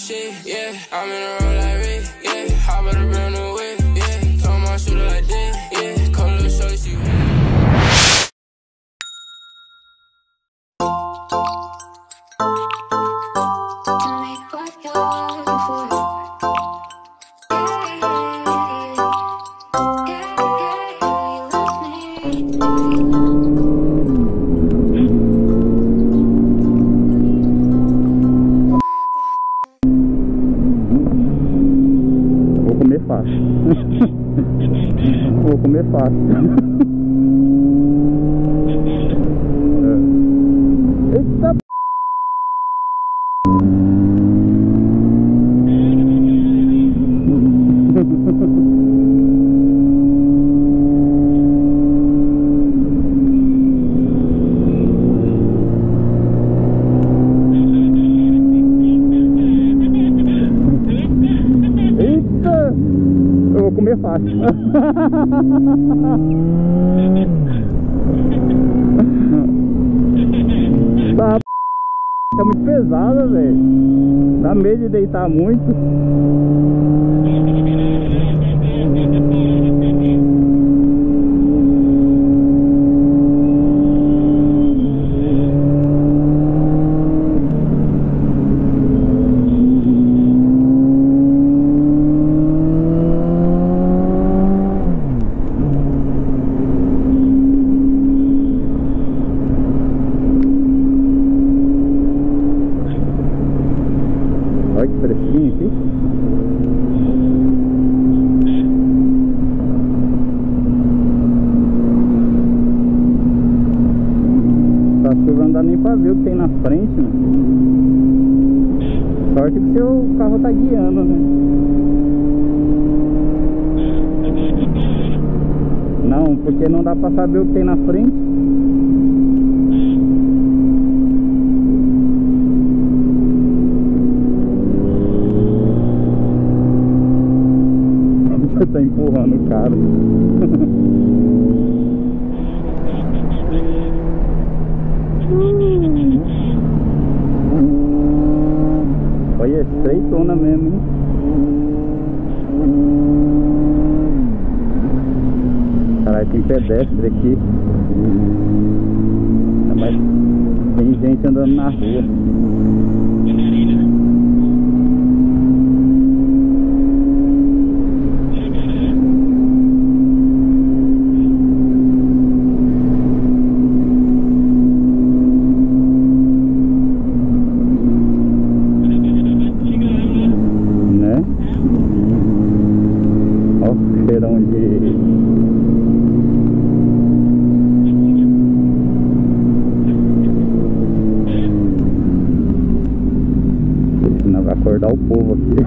shit, yeah. I'm in a roll like Rick, yeah. Hop on a brand new whip, yeah. Told my shooter like this, yeah. Cold little shorty, she Vou comer fácil. Eita p... Eita! Eu vou comer fácil. Tá, é muito pesada, velho. Dá medo de deitar muito. Olha que fresquinho aqui. Tá chuva, não dá nem pra ver o que tem na frente, mano. Sorte que o seu carro tá guiando, né? Não, porque não dá pra saber o que tem na frente. Você tá empurrando o cara. Olha, é estreitona mesmo, hein? Caralho, tem pedestre aqui. Mas tem gente andando na rua. Cheirão de... Senão vai acordar o povo aqui.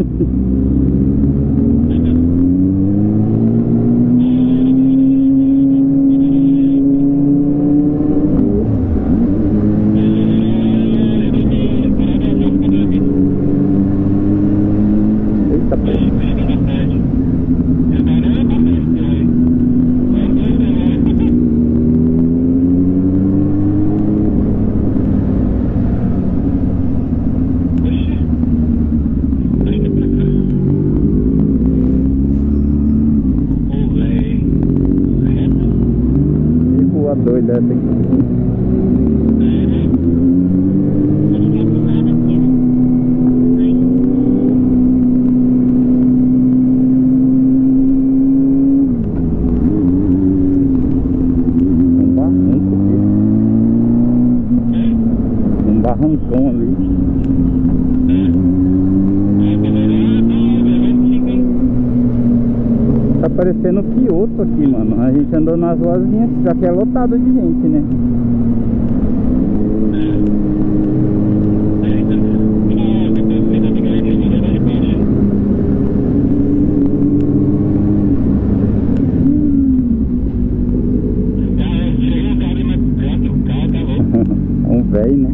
Eita, pô. Doida essa aqui. Um barranco aqui. Um barrancão ali. Tá parecendo Kyoto aqui, mano. A gente andou nas ruazinhas, já que é lotado de gente, né? Um velho, né?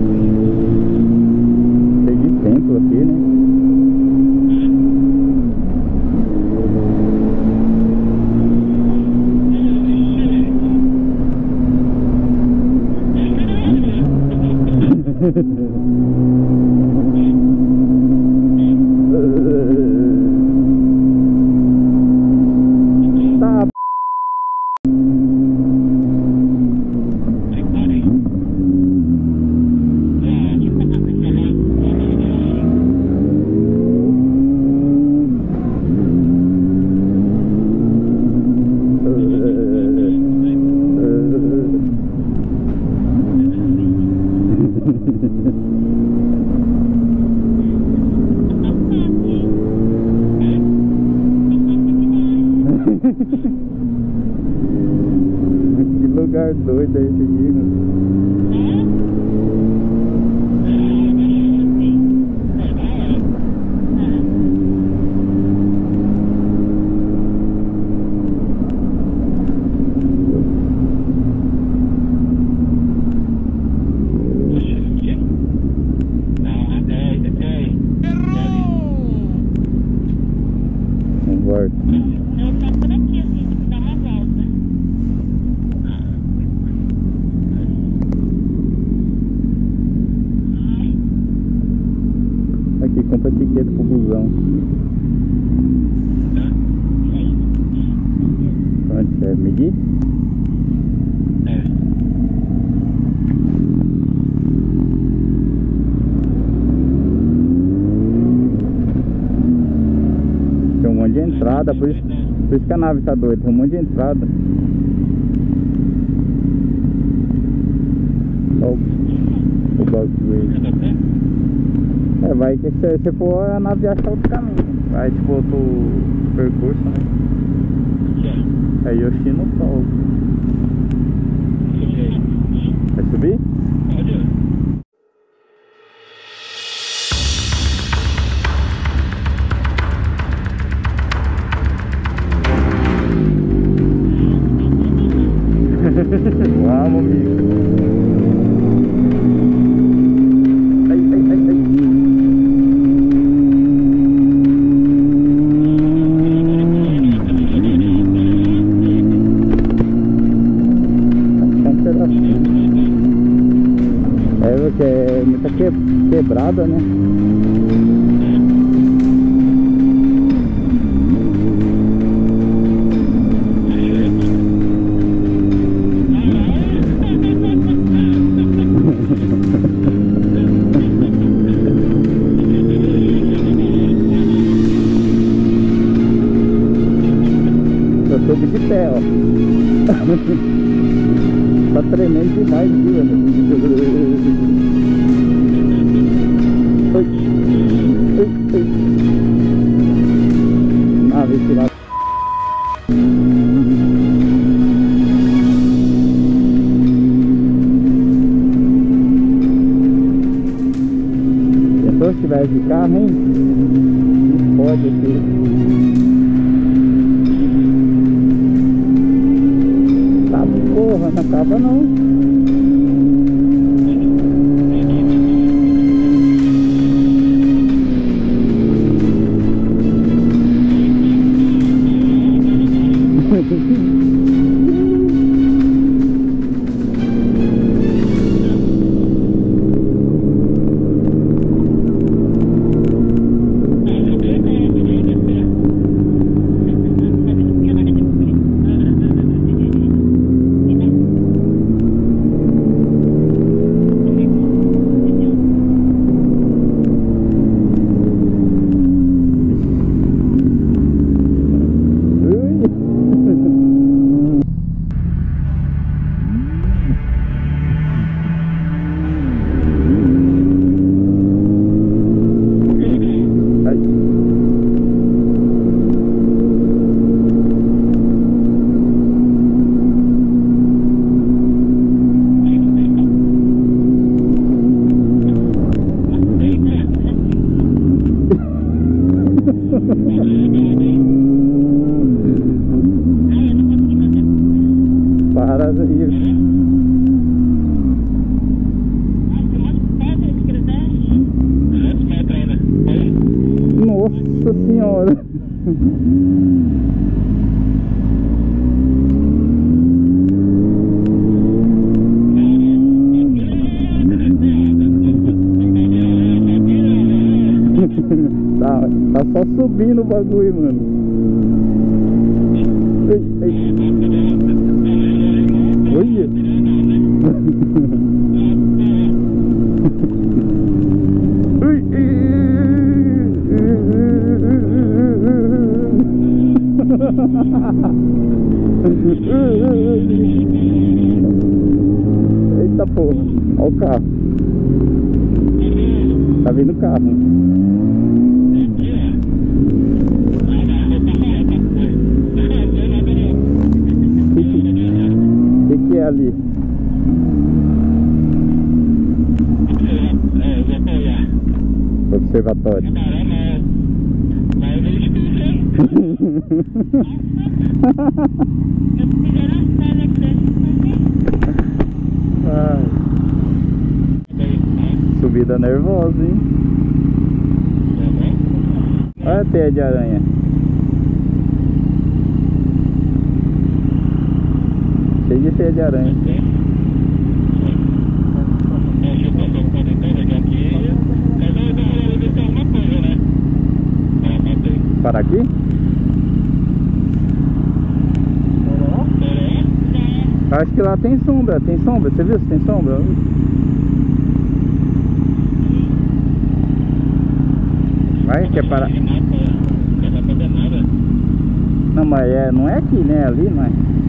Aqui, né? Tá. Que lugar doido é esse aqui, mano. Vambora. Eu tô por aqui, assim, tem que dar uma volta. Aqui, compra etiqueta pro busão. Quanto você medir? Tem um monte de entrada, por isso que a nave tá doida, tem um monte de entrada. Olha o bagulho. Vai que se você for, a nave acha outro caminho. Vai tipo outro percurso, né? É Yoshino Sol. Vai subir? Vamos, amigo. Ai, ai, ai, ai. É porque é muita quebrada, né? Eu soube de pé, ó. Tá tremendo demais aqui, velho. Oi. Oi, oi. Ah, vê se lá. Pensou se tivesse de carro, hein? Não pode aqui. Porra, não acaba não. Tá só subindo o bagulho, mano. Olha. Eita porra, olha o carro. Tá vindo o carro. O que é ali? Observatório. Subida nervosa, hein? Olha a teia de aranha. Cheio de teia de aranha. Para aqui? Acho que lá tem sombra, você viu se tem sombra? Vai, quer parar? Não, mas não é aqui, né? Ali, não é?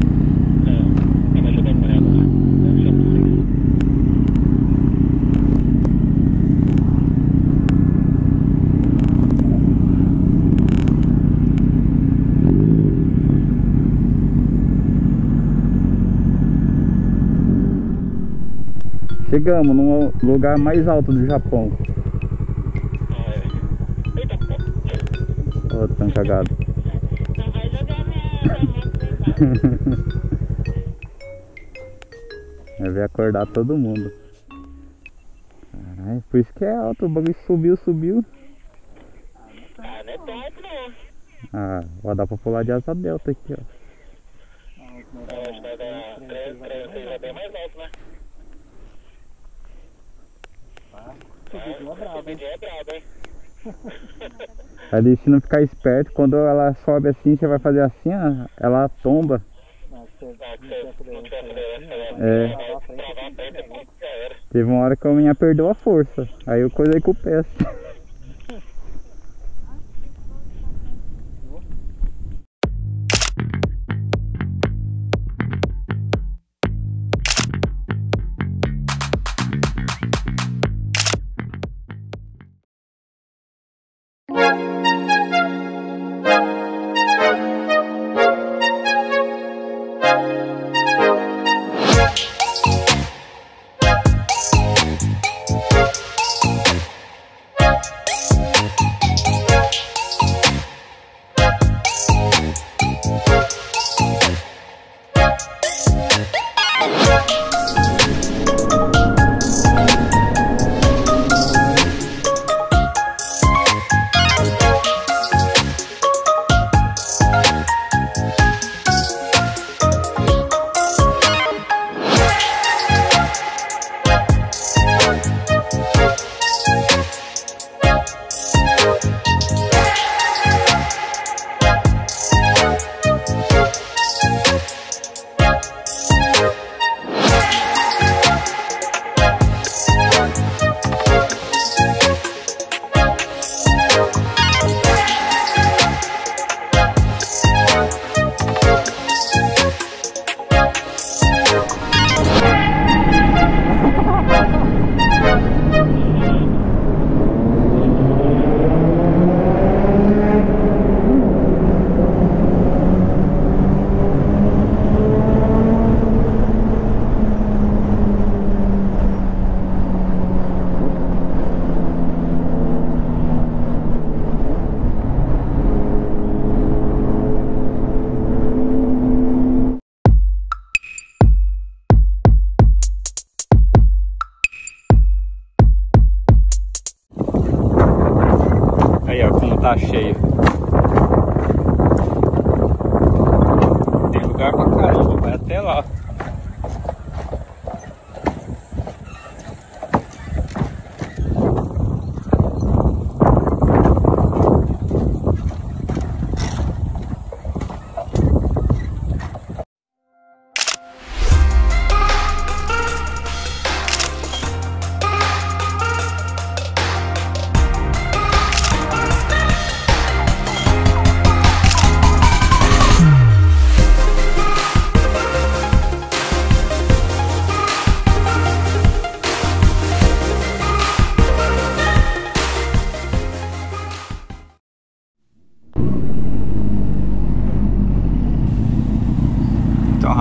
Chegamos no lugar mais alto do Japão. Ó, tão cagado. Vai ver acordar todo mundo. Caralho, por isso que é alto, o bagulho subiu. Ah, não é tão alto não. Ah, ó, dá pra pular de asa delta aqui, ó. Acho que vai dar 3, é bem mais alto, né? Subidinha é brabo, hein? Ali, se não ficar esperto, quando ela sobe assim, você vai fazer assim, ó, ela tomba. É. Teve uma hora que a minha perdeu a força. Aí eu coisei com o pé assim. Tá cheio. Tem lugar pra caramba, vai até lá.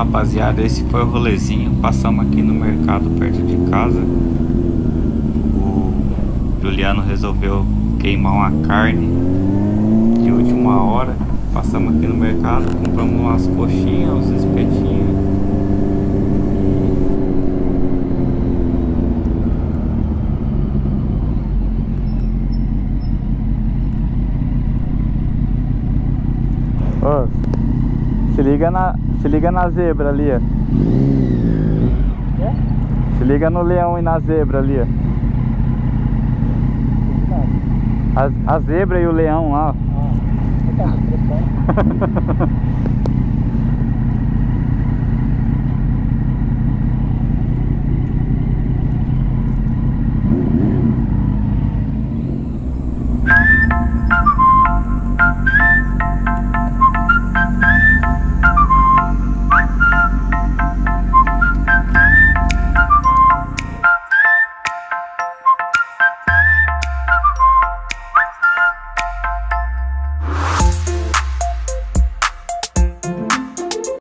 rapaziada, esse foi o rolezinho. Passamos aqui no mercado perto de casa. O Juliano resolveu queimar uma carne de última hora. Passamos aqui no mercado, compramos umas coxinhas, uns espetinhos. Ô, se liga na zebra ali, ó. Se liga no leão e na zebra ali, ó. A zebra e o leão lá, ó.